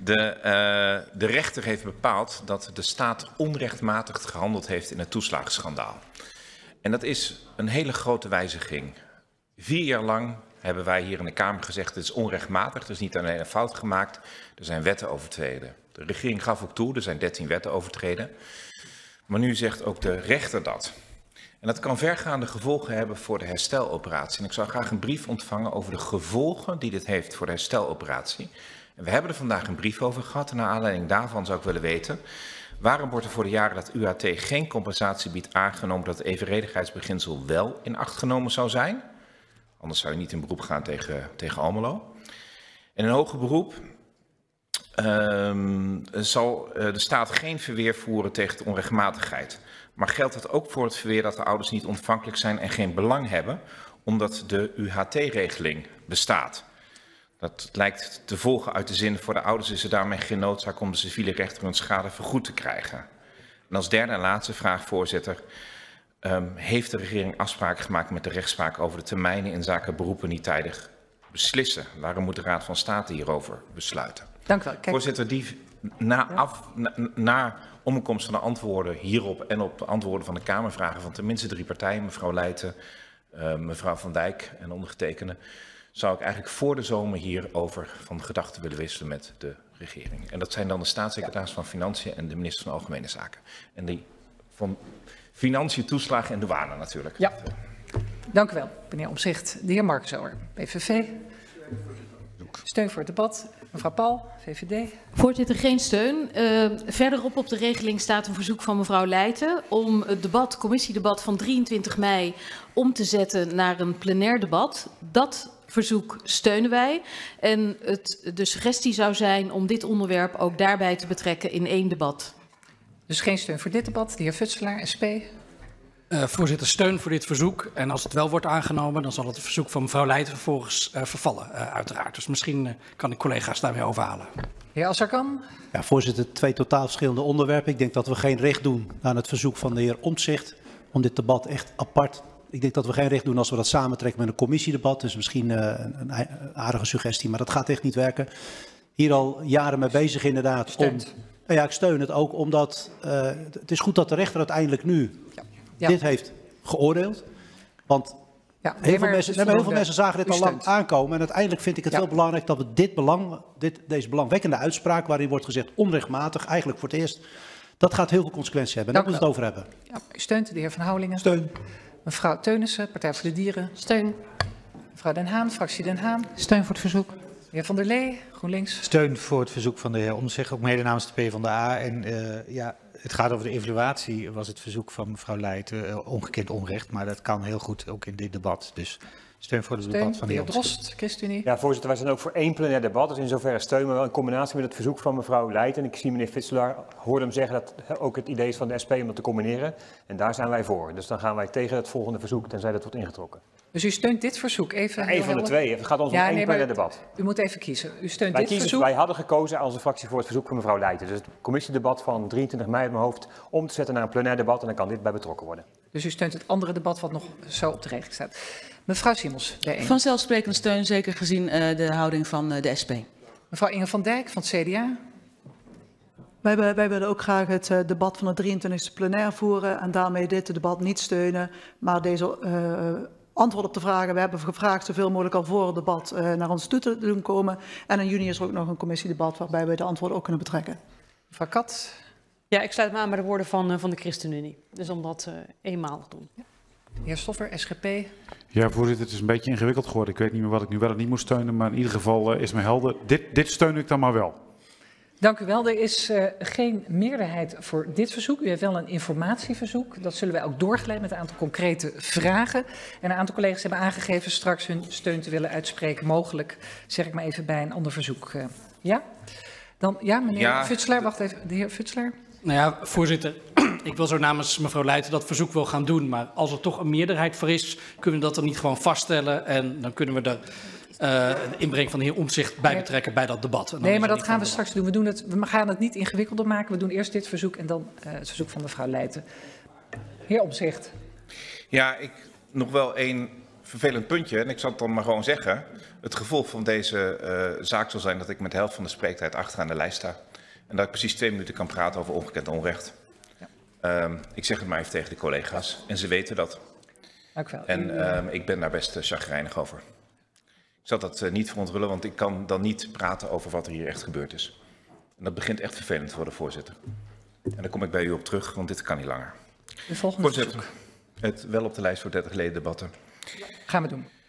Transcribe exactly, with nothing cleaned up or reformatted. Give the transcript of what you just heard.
De, uh, de rechter heeft bepaald dat de staat onrechtmatig gehandeld heeft in het toeslagenschandaal. En dat is een hele grote wijziging. Vier jaar lang hebben wij hier in de Kamer gezegd, het is onrechtmatig, er is niet alleen een fout gemaakt, er zijn wetten overtreden. De regering gaf ook toe, er zijn dertien wetten overtreden. Maar nu zegt ook de rechter dat. En dat kan vergaande gevolgen hebben voor de hersteloperatie. En ik zou graag een brief ontvangen over de gevolgen die dit heeft voor de hersteloperatie. En we hebben er vandaag een brief over gehad. En naar aanleiding daarvan zou ik willen weten, waarom wordt er voor de jaren dat U H T geen compensatie biedt aangenomen dat het evenredigheidsbeginsel wel in acht genomen zou zijn? Anders zou je niet in beroep gaan tegen, tegen Almelo. En in hoger beroep um, zal uh, de staat geen verweer voeren tegen de onrechtmatigheid. Maar geldt het ook voor het verweer dat de ouders niet ontvankelijk zijn en geen belang hebben, omdat de U H T-regeling bestaat? Dat lijkt te volgen uit de zin, voor de ouders is er daarmee geen noodzaak om de civiele rechter hun schade vergoed te krijgen. En als derde en laatste vraag, voorzitter, um, heeft de regering afspraken gemaakt met de rechtspraak over de termijnen in zaken beroepen niet tijdig beslissen? Waarom moet de Raad van State hierover besluiten? Dank u wel. Kijk. Voorzitter, die na, af, na, na omkomst van de antwoorden hierop en op de antwoorden van de Kamervragen van tenminste drie partijen, mevrouw Leijten, uh, mevrouw Van Dijk en ondergetekende, zou ik eigenlijk voor de zomer hierover van gedachten willen wisselen met de regering. En dat zijn dan de staatssecretaris ja. van Financiën en de minister van Algemene Zaken. En die van Financiën, Toeslagen en Douane natuurlijk. Ja, dank u wel, meneer Omtzigt. De heer Markenzauer, P V V. Steun voor het debat. Mevrouw Paul, V V D. Voorzitter, geen steun. Uh, verderop op de regeling staat een verzoek van mevrouw Leijten om het debat, commissiedebat van drieëntwintig mei om te zetten naar een plenair debat. Dat verzoek steunen wij. En het, de suggestie zou zijn om dit onderwerp ook daarbij te betrekken in één debat. Dus geen steun voor dit debat. De heer Futselaar, S P. Uh, voorzitter, steun voor dit verzoek. En als het wel wordt aangenomen, dan zal het verzoek van mevrouw Leijten vervolgens uh, vervallen, uh, uiteraard. Dus misschien uh, kan ik collega's daarmee overhalen. Heer Azarkan. Ja, voorzitter, twee totaal verschillende onderwerpen. Ik denk dat we geen recht doen aan het verzoek van de heer Omtzigt om dit debat echt apart. Ik denk dat we geen recht doen als we dat samentrekken met een commissiedebat. Dus misschien uh, een, een aardige suggestie, maar dat gaat echt niet werken. Hier al jaren mee bezig inderdaad. Steunt. Om, ja, ik steun het ook omdat uh, het is goed dat de rechter uiteindelijk nu ja. Ja. dit heeft geoordeeld. Want ja, heel, veel mensen, nee, heel veel mensen zagen dit al lang aankomen. En uiteindelijk vind ik het ja. heel belangrijk dat we dit belang, dit, deze belangwekkende uitspraak, waarin wordt gezegd onrechtmatig, eigenlijk voor het eerst, dat gaat heel veel consequenties hebben. En daar moeten we het over hebben. Ja, u steunt de heer Van Houwelingen. Steun. Mevrouw Teunissen, Partij voor de Dieren. Steun. Mevrouw Den Haan, fractie Den Haan. Steun voor het verzoek. De heer Van der Lee, GroenLinks. Steun voor het verzoek van de heer Omtzigt, ook mede namens de PvdA. En uh, ja, het gaat over de evaluatie, was het verzoek van mevrouw Leijten uh, ongekend onrecht. Maar dat kan heel goed ook in dit debat. Dus steun voor het steun, debat van de heer Drost, ChristenUnie. Ja, voorzitter, wij zijn ook voor één plenair debat. Dus in zoverre steun, maar wel in combinatie met het verzoek van mevrouw Leijten. En ik zie meneer Futselaar, hoorde hem zeggen dat ook het idee is van de S P om dat te combineren. En daar zijn wij voor. Dus dan gaan wij tegen het volgende verzoek, tenzij dat wordt ingetrokken. Dus u steunt dit verzoek even? Ja, een van de twee. Het gaat ons ja, om één nee, plenair debat. U moet even kiezen. U steunt wij dit kiezen, verzoek? Wij hadden gekozen als een fractie voor het verzoek van mevrouw Leijten. Dus het commissiedebat van drieëntwintig mei uit mijn hoofd om te zetten naar een plenair debat. En dan kan dit bij betrokken worden. Dus u steunt het andere debat wat nog zo op de regeling staat. Mevrouw Simmels, B één. Vanzelfsprekend steun, zeker gezien uh, de houding van uh, de S P. Mevrouw Inge van Dijk van het C D A. Wij, wij willen ook graag het uh, debat van het drieëntwintigste plenair voeren en daarmee dit debat niet steunen, maar deze uh, antwoord op de vragen. We hebben gevraagd zoveel mogelijk al voor het debat uh, naar ons toe te doen komen. En in juni is er ook nog een commissiedebat waarbij we de antwoorden ook kunnen betrekken. Mevrouw Kat. Ja, ik sluit me aan bij de woorden van, uh, van de ChristenUnie. Dus om dat uh, eenmalig te doen. Ja. Heer Stoffer, S G P. Ja, voorzitter, het is een beetje ingewikkeld geworden. Ik weet niet meer wat ik nu wel en niet moet steunen, maar in ieder geval uh, is me helder. Dit, dit steun ik dan maar wel. Dank u wel. Er is uh, geen meerderheid voor dit verzoek. U heeft wel een informatieverzoek. Dat zullen wij ook doorgeleid met een aantal concrete vragen. En een aantal collega's hebben aangegeven straks hun steun te willen uitspreken. Mogelijk, zeg ik maar even, bij een ander verzoek. Uh, ja? Dan, ja, meneer ja, Futselaar. Wacht even, de heer Futselaar. Nou ja, voorzitter, ik wil zo namens mevrouw Leijten dat verzoek wel gaan doen. Maar als er toch een meerderheid voor is, kunnen we dat dan niet gewoon vaststellen. En dan kunnen we er uh, de inbreng van de heer Omtzigt bij betrekken bij dat debat. Nee, maar dat gaan we straks doen. We, doen het, we gaan het niet ingewikkelder maken. We doen eerst dit verzoek en dan uh, het verzoek van mevrouw Leijten. Heer Omtzigt. Ja, ik nog wel één vervelend puntje. En ik zal het dan maar gewoon zeggen. Het gevolg van deze uh, zaak zal zijn dat ik met de helft van de spreektijd achteraan de lijst sta. En dat ik precies twee minuten kan praten over ongekend onrecht. Ja. Um, ik zeg het maar even tegen de collega's. En ze weten dat. Dank u wel. En um, ik ben daar best uh, chagrijnig over. Ik zal dat uh, niet verontrullen, want ik kan dan niet praten over wat er hier echt gebeurd is. En dat begint echt vervelend te worden, voorzitter. En dan kom ik bij u op terug, want dit kan niet langer. De volgende voorzitter, het wel op de lijst voor dertig leden debatten. Gaan we doen.